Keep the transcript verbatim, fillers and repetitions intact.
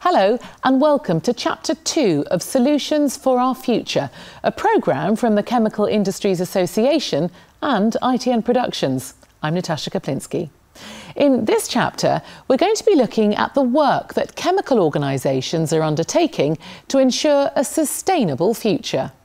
Hello and welcome to Chapter two of Solutions for Our Future, a programme from the Chemical Industries Association and I T N Productions. I'm Natasha Kaplinsky. In this chapter, we're going to be looking at the work that chemical organisations are undertaking to ensure a sustainable future.